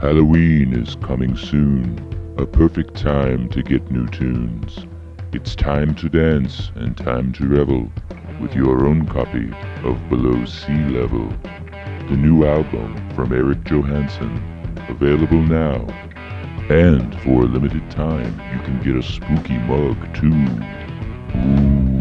Halloween is coming soon, a perfect time to get new tunes. It's time to dance and time to revel with your own copy of Below Sea Level, the new album from Eric Johansson, available now. And for a limited time, you can get a spooky mug too. Ooh.